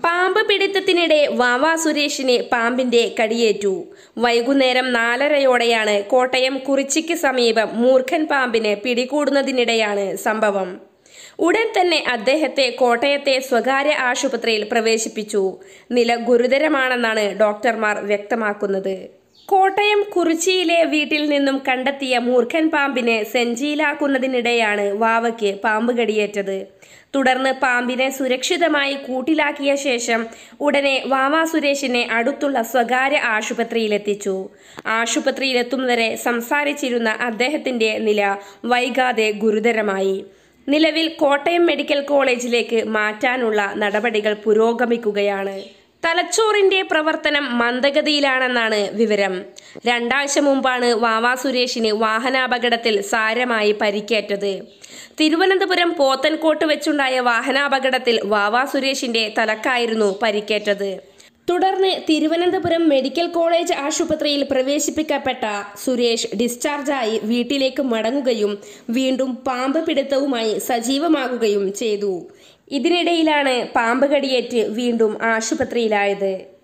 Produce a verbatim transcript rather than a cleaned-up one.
പാമ്പ് പിടുത്തത്തിനിടെ വാവാ സുരേഷിന് പാമ്പിന്റെ കടിയേറ്റു. വൈകുന്നേരം നാലരയോടെയാണ് കോട്ടയം കുറിച്ചിക്ക് സമീപം മൂർഖൻ പാമ്പിന് പിടികൂടുന്നതിനിടെയാണ് സംഭവം. ഉടൻ തന്നെ അദ്ദേഹത്തെ കോട്ടയത്തെ സ്വകാര്യ ആശുപത്രിയിൽ പ്രവേശിപ്പിച്ചു. നില ഗുരുതരമാണെന്നാണ് ഡോക്ടർമാർ വ്യക്തമാക്കുന്നത്. കോട്ടയം കുറിച്ചിയിലെ വീട്ടിൽ നിന്നും കണ്ടെത്തിയ മൂർഖൻ പാമ്പിനെ സെഞ്ചിയിലാക്കുന്നതിനിടെയാണ് വാവയ്ക്ക് പാമ്പ് കടിയേറ്റത്. തുടർന്ന് പാമ്പിനെ സുരക്ഷിതമായി കൂട്ടിലാക്കിയ ശേഷം ഉടനെ വാവാ സുരേഷിനെ അടുത്തുള്ള സ്വകാര്യ ആശുപത്രിയിലെത്തിച്ചു. ആശുപത്രിയിലെത്തും വരെ സംസാരിച്ചിരുന്ന അദ്ദേഹത്തിന്റെ നില വൈകാതെ ഗുരുതരമായി. നിലവിൽ കോട്ടയം മെഡിക്കൽ കോളേജിലേക്ക് മാറ്റാനുള്ള നടപടികൾ പുരോഗമിക്കുകയാണ്. തലച്ചോറിന്റെ പ്രവർത്തനം മന്ദഗതിയിലാണെന്നാണ് വിവരം. രണ്ടാഴ്ച മുമ്പാണ് വാവാ സുരേഷിന് വാഹനാപകടത്തിൽ സാരമായി പരിക്കേറ്റത്. തിരുവനന്തപുരം പോത്തൻകോട്ട് വെച്ചുണ്ടായ വാഹനാപകടത്തിൽ വാവാ സുരേഷിന്റെ തലക്കായിരുന്നു പരിക്കേറ്റത്. തുടർന്ന് തിരുവനന്തപുരം മെഡിക്കൽ കോളേജ് ആശുപത്രിയിൽ പ്രവേശിപ്പിക്കപ്പെട്ട സുരേഷ് ഡിസ്ചാർജായി വീട്ടിലേക്ക് മടങ്ങുകയും വീണ്ടും പാമ്പ് പിടുത്തവുമായി സജീവമാകുകയും ചെയ്തു. ഇതിനിടയിലാണ് പാമ്പ് കടിയേറ്റ് വീണ്ടും ആശുപത്രിയിലായത്.